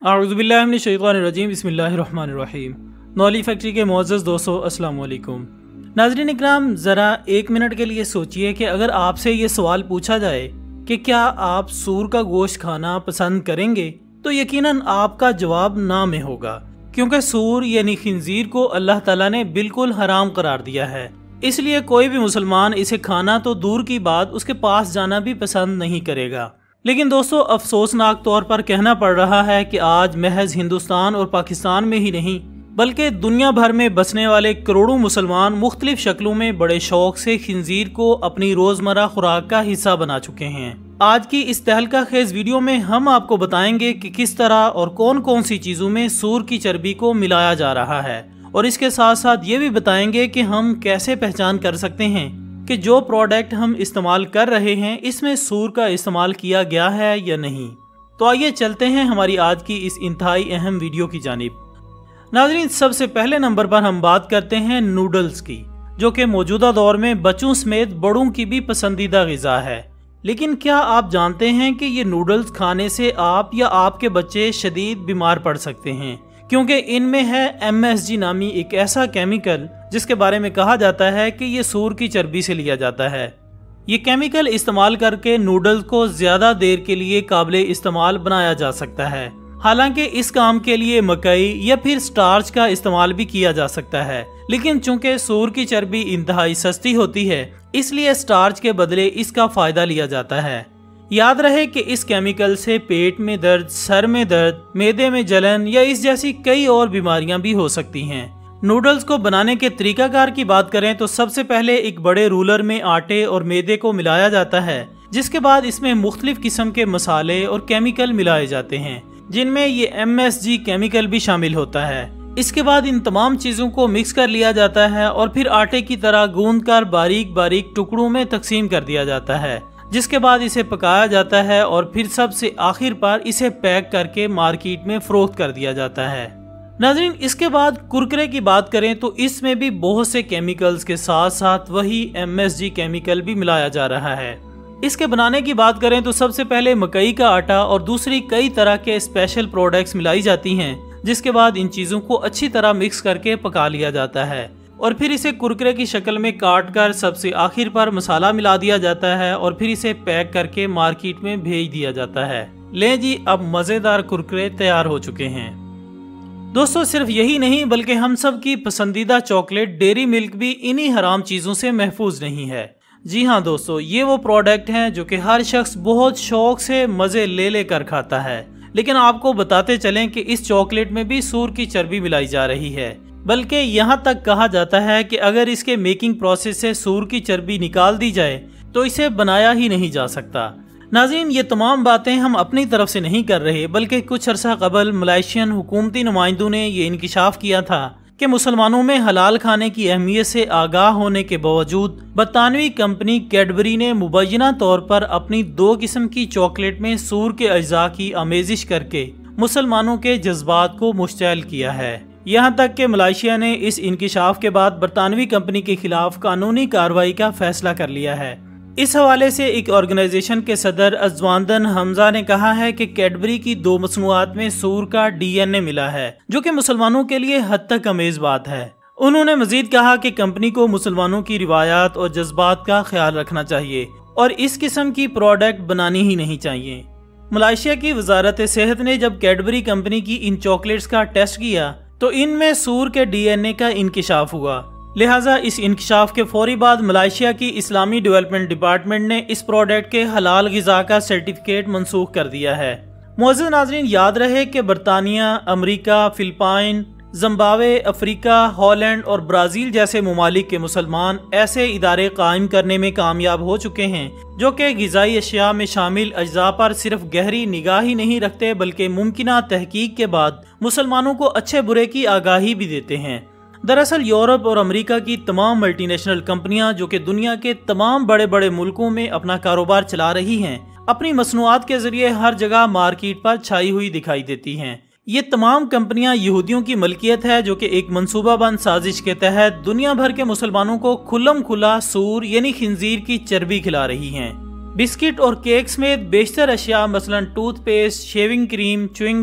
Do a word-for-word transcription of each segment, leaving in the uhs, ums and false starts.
अऊज़ुबिल्लाहि मिनश्शैतानिर्रजीम बिस्मिल्लाहिर्रहमानिर्रहीम। नौली फैक्ट्री के मुअज़्ज़ज़ दोस्तों, अस्सलाम वालेकुम। नाज़रीन इकराम, ज़रा एक मिनट के लिए सोचिए कि अगर आपसे ये सवाल पूछा जाए कि क्या आप सूर का गोश्त खाना पसंद करेंगे, तो यकीनन आपका जवाब ना में होगा, क्योंकि सूर यानी खिंजीर को अल्लाह ताला ने बिल्कुल हराम करार दिया है। इसलिए कोई भी मुसलमान इसे खाना तो दूर की बात, उसके पास जाना भी पसंद नहीं करेगा। लेकिन दोस्तों, अफसोसनाक तौर पर कहना पड़ रहा है कि आज महज हिंदुस्तान और पाकिस्तान में ही नहीं, बल्कि दुनिया भर में बसने वाले करोड़ों मुसलमान मुख्तलिफ शक्लों में बड़े शौक से खिंजीर को अपनी रोजमर्रा खुराक का हिस्सा बना चुके हैं। आज की इस तहलका खेज वीडियो में हम आपको बताएंगे कि किस तरह और कौन कौन सी चीजों में सूर की चर्बी को मिलाया जा रहा है, और इसके साथ साथ ये भी बताएंगे कि हम कैसे पहचान कर सकते हैं कि जो प्रोडक्ट हम इस्तेमाल कर रहे हैं इसमें सूर का इस्तेमाल किया गया है या नहीं। तो आइए चलते हैं हमारी आज की इस इंतहाई अहम वीडियो की जानिब। नाज़रीन, सबसे पहले नंबर पर हम बात करते हैं नूडल्स की, जो कि मौजूदा दौर में बच्चों समेत बड़ों की भी पसंदीदा ग़िज़ा है। लेकिन क्या आप जानते हैं कि ये नूडल्स खाने से आप या आपके बच्चे शदीद बीमार पड़ सकते हैं, क्योंकि इनमें है एम एस जी नामी एक ऐसा केमिकल जिसके बारे में कहा जाता है कि ये सूर की चर्बी से लिया जाता है। ये केमिकल इस्तेमाल करके नूडल्स को ज्यादा देर के लिए काबिल इस्तेमाल बनाया जा सकता है। हालांकि इस काम के लिए मकई या फिर स्टार्च का इस्तेमाल भी किया जा सकता है, लेकिन चूंकि सूर की चर्बी इंतहाई सस्ती होती है, इसलिए स्टार्च के बदले इसका फायदा लिया जाता है। याद रहे कि इस केमिकल से पेट में दर्द, सर में दर्द, मैदे में जलन या इस जैसी कई और बीमारियां भी हो सकती हैं। नूडल्स को बनाने के तरीकाकार की बात करें तो सबसे पहले एक बड़े रूलर में आटे और मैदे को मिलाया जाता है, जिसके बाद इसमें मुख्तलिफ किस्म के मसाले और केमिकल मिलाए जाते हैं, जिनमें ये एम एस जी केमिकल भी शामिल होता है। इसके बाद इन तमाम चीजों को मिक्स कर लिया जाता है और फिर आटे की तरह गूंद कर बारीक बारीक टुकड़ों में तकसीम कर दिया जाता है, जिसके बाद इसे पकाया जाता है और फिर सबसे आखिर पर इसे पैक करके मार्केट में फरोख्त कर दिया जाता है। नाज़रीन, इसके बाद कुरकुरे की बात करें तो इसमें भी बहुत से केमिकल्स के साथ साथ वही एम एस जी केमिकल भी मिलाया जा रहा है। इसके बनाने की बात करें तो सबसे पहले मकई का आटा और दूसरी कई तरह के स्पेशल प्रोडक्ट्स मिलाई जाती हैं, जिसके बाद इन चीज़ों को अच्छी तरह मिक्स करके पका लिया जाता है और फिर इसे कुरकुरे की शक्ल में काट कर सबसे आखिर पर मसाला मिला दिया जाता है और फिर इसे पैक करके मार्केट में भेज दिया जाता है। लें जी, अब मज़ेदार कुरकुरे तैयार हो चुके हैं। दोस्तों, सिर्फ यही नहीं बल्कि हम सब की पसंदीदा चॉकलेट डेयरी मिल्क भी इन्हीं हराम चीज़ों से महफूज नहीं है। जी हाँ दोस्तों, ये वो प्रोडक्ट हैं जो कि हर शख्स बहुत शौक से मज़े ले लेकर खाता है, लेकिन आपको बताते चलें कि इस चॉकलेट में भी सूर की चर्बी मिलाई जा रही है। बल्कि यहाँ तक कहा जाता है कि अगर इसके मेकिंग प्रोसेस से सूर की चर्बी निकाल दी जाए तो इसे बनाया ही नहीं जा सकता। नाज़रीन, ये तमाम बातें हम अपनी तरफ से नहीं कर रहे, बल्कि कुछ अरसा कबल मलाइशियन हुकूमती नुमाइंदों ने ये इंकिशाफ किया था कि मुसलमानों में हलाल खाने की अहमियत से आगाह होने के बावजूद बरतानवी कंपनी कैडबरी ने मुबैना तौर पर अपनी दो किस्म की चॉकलेट में सूर के अज्जा की आमेजिश करके मुसलमानों के जज्बात को मुश्तैल किया है। यहाँ तक कि मलाइशिया ने इस इंकिशाफ के बाद बरतानवी कंपनी के खिलाफ कानूनी कार्रवाई का फैसला कर लिया है। इस हवाले से एक ऑर्गेनाइजेशन के सदर अजवांदन हमजा ने कहा है कि कैडबरी की दो मसनूआत में सूर का डी एन ए मिला है, जो कि मुसलमानों के लिए हद तक अमेज बात है। उन्होंने मजीद कहा कि कंपनी को मुसलमानों की रिवायात और जज्बात का ख्याल रखना चाहिए और इस किस्म की प्रोडक्ट बनानी ही नहीं चाहिए। मलाइशिया की वजारत सेहत ने जब कैडबरी कंपनी की इन चॉकलेट्स का टेस्ट किया तो इनमें सूर के डी एन ए का इंकिशाफ हुआ। लिहाजा इस इंकिशाफ के फौरी बाद मलाइशिया की इस्लामी डेवलपमेंट डिपार्टमेंट ने इस प्रोडक्ट के हलाल गिज़ा का सर्टिफिकेट मनसूख कर दिया है। मुअज़्ज़िज़ नाज़रीन, याद रहे कि बरतानिया, America, Philippine, Zimbabwe, Africa, Holland और ब्राज़ील जैसे ममालिक के मुसलमान ऐसे इदारे कायम करने में कामयाब हो चुके हैं जो कि ग़िज़ाई अशिया में शामिल अज्जा पर सिर्फ गहरी निगाह ही नहीं रखते, बल्कि मुमकिना तहकीक के बाद मुसलमानों को अच्छे बुरे की आगाही भी देते हैं। दरअसल यूरोप और अमेरिका की तमाम मल्टीनेशनल कंपनियां जो कि दुनिया के तमाम बड़े बड़े मुल्कों में अपना कारोबार चला रही हैं, अपनी मसनूआत के जरिए हर जगह मार्केट पर छाई हुई दिखाई देती हैं। ये तमाम कंपनियां यहूदियों की मलकियत है, जो कि एक मंसूबाबंद साजिश के तहत दुनिया भर के मुसलमानों को खुल्लम खुला सूर यानी खिंजीर की चर्बी खिला रही हैं। बिस्किट और केक समेत बेशतर अशिया मसलन toothpaste, shaving cream, chewing gum,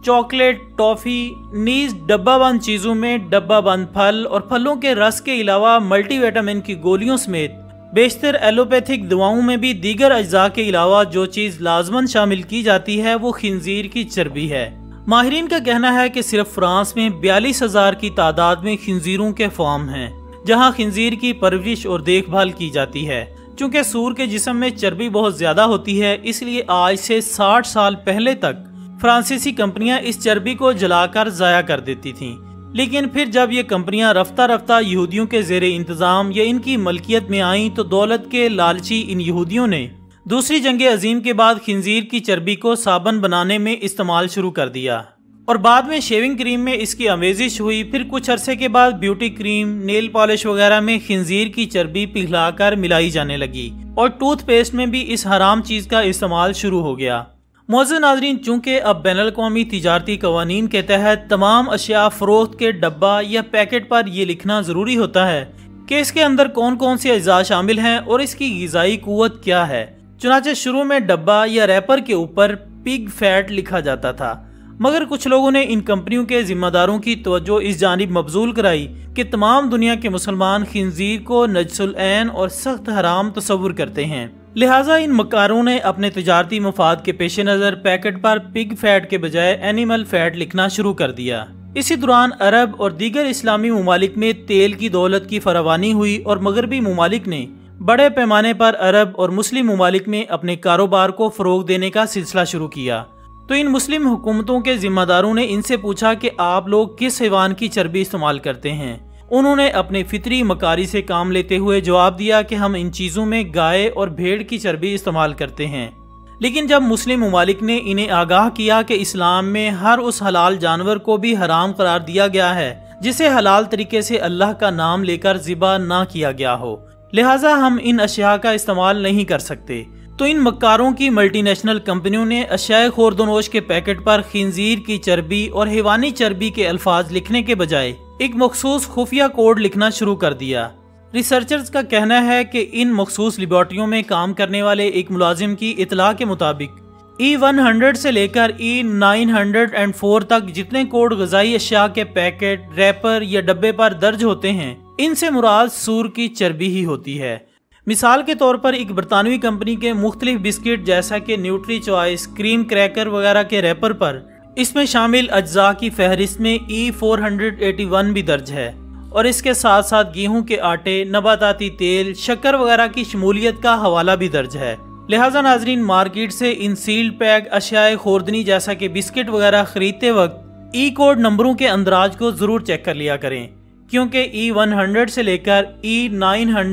chocolate, toffee, نیز ڈبہ بند چیزوں میں ڈبہ بند پھل اور پھلوں کے رس کے علاوہ ملٹی وٹامن کی گولیوں سمیت بیشتر ایلوپیتھک دواؤں میں بھی دیگر اجزاء کے علاوہ جو چیز لازماً شامل کی جاتی ہے وہ خنزیر کی چربی ہے۔ ماہرین کا کہنا ہے کہ صرف فرانس میں بیالیس ہزار کی تعداد میں خنزیروں کے فارم ہیں جہاں خنزیر کی پرورش اور دیکھ بھال کی جاتی ہے۔ چونکہ سور کے جسم میں چربی بہت زیادہ ہوتی ہے، اس لیے آج سے ساٹھ سال پہلے تک فرانسیسی کمپنیاں اس چربی کو جلا کر ضائع کر دیتی تھیں، لیکن پھر جب یہ کمپنیاں رفتہ رفتہ یہودیوں کے زیر انتظام یا ان کی ملکیت میں آئیں تو دولت کے لالچی ان یہودیوں نے دوسری جنگ عظیم کے بعد خنزیر کی چربی کو صابن بنانے میں استعمال شروع کر دیا اور بعد میں شیونگ کریم میں اس کی آمیزش ہوئی۔ پھر کچھ عرصے کے بعد بیوٹی کریم، نیل پالش وغیرہ میں خنزیر کی چربی پگھلا کر ملائی جانے لگی اور ٹوتھ پیسٹ میں بھی اس حرام چیز کا استعمال شروع ہو گیا۔ معزز ناظرین، چونکہ اب بین الاقوامی تجارتی قوانین کے تحت تمام اشیاء فروخت کے ڈبہ یا پیکٹ پر یہ لکھنا ضروری ہوتا ہے کہ اس کے اندر کون کون سی اجزاء شامل ہیں اور اس کی غذائی قوت کیا ہے، چنانچہ شروع میں ڈبہ یا ریپر کے اوپر پگ فیٹ لکھا جاتا تھا، مگر کچھ لوگوں نے ان کمپنیوں کے ذمہ داروں کی توجہ اس جانب مبذول کرائی کہ تمام دنیا کے مسلمان خنزیر کو نجس العین اور سخت حرام تصور کرتے ہیں، لہٰذا ان مکاروں نے اپنے تجارتی مفاد کے پیش نظر پیکٹ پر پگ فیٹ کے بجائے اینیمل فیٹ لکھنا شروع کر دیا۔ اسی دوران عرب اور دیگر اسلامی ممالک میں تیل کی دولت کی فراوانی ہوئی اور مغربی ممالک نے بڑے پیمانے پر عرب اور مسلم ممالک میں اپنے کاروبار کو فروغ دینے کا سلسلہ شروع کیا۔ تو ان مسلم حکومتوں کے ذمہ داروں نے ان سے پوچھا کہ آپ لوگ کس حیوان کی چربی استعمال کرتے ہیں؟ انہوں نے اپنے فطری مکاری سے کام لیتے ہوئے جواب دیا کہ ہم ان چیزوں میں گائے اور بھیڑ کی چربی استعمال کرتے ہیں۔ لیکن جب مسلم ممالک نے انہیں آگاہ کیا کہ اسلام میں ہر اس حلال جانور کو بھی حرام قرار دیا گیا ہے جسے حلال طریقے سے اللہ کا نام لے کر ذبح نہ کیا گیا ہو، لہٰذا ہم ان اشیاء کا استعمال نہیں کر سکتے، تو ان مکاروں کی ملٹی نیشنل کمپنیوں نے اشیاء خوردونوش کے پیکٹ پر خنزیر کی چربی اور حیوانی چربی کے الفاظ لکھنے کے بجائے ایک مخصوص خفیہ کوڈ لکھنا شروع کر دیا۔ ریسرچرز کا کہنا ہے کہ ان مخصوص لیبارٹریوں میں کام کرنے والے ایک ملازم کی اطلاع کے مطابق ای سو سے لے کر ای نو سو چار تک جتنے کوڈ غذائی اشیاء کے پیکٹ، ریپر یا ڈبے پر درج ہوتے ہیں ان سے مراد سور کی چربی ہی ہوتی ہے۔ مثال کے طور پر ایک برطانوی کمپنی کے مختلف بسکٹ جیسا کہ نیوٹری چوائس، کریم کریکر وغیرہ کے ریپر پر اس میں شامل اجزاء کی فہرست میں ای چار سو اٹھاسی بھی درج ہے اور اس کے ساتھ ساتھ گیہوں کے آٹے، نباتاتی تیل، شکر وغیرہ کی شمولیت کا حوالہ بھی درج ہے۔ لہٰذا ناظرین، مارکیٹ سے ان سیلڈ پیک اشیاء خوردنی جیسا کہ بسکٹ وغیرہ خریدتے وقت ای کوڈ نمبروں کے اندراج کو ضرور چیک کر لیا کریں، کیونکہ ای سو سے لے کر ای نو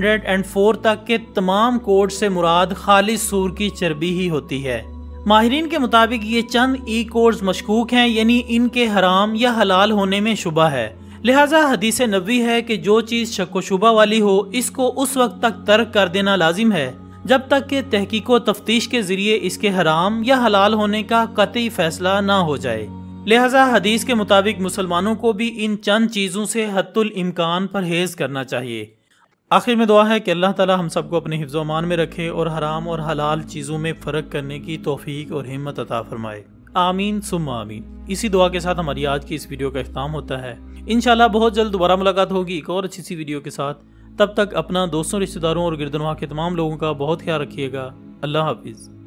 سو چار تک کے تمام کوڈ سے مراد خالص سور کی چربی ہی ہوتی ہے۔ ماہرین کے مطابق یہ چند ای کوڈز مشکوک ہیں، یعنی ان کے حرام یا حلال ہونے میں شبہ ہے، لہٰذا حدیث نبوی ہے کہ جو چیز شک و شبہ والی ہو اس کو اس وقت تک ترک کر دینا لازم ہے جب تک کہ تحقیق و تفتیش کے ذریعے اس کے حرام یا حلال ہونے کا قطعی فیصلہ نہ ہو جائے۔ لہٰذا حدیث کے مطابق مسلمانوں کو بھی ان چند چیزوں سے حتی الامکان پرہیز کرنا چاہیے۔ آخر میں دعا ہے کہ اللہ تعالی ہم سب کو اپنے حفظ و امان میں رکھے اور حرام اور حلال چیزوں میں فرق کرنے کی توفیق اور ہمت عطا فرمائے، آمین ثم آمین۔ اسی دعا کے ساتھ ہماری آج کی اس ویڈیو کا اختتام ہوتا ہے۔ انشاءاللہ بہت جلد دوبارہ ملاقات ہوگی ایک اور اچھی سی ویڈیو کے ساتھ۔ تب تک اپنا دوستوں، رشتہ داروں اور گردنواں کے تمام لوگوں کا بہت خیال رکھیے گا۔ اللہ حافظ۔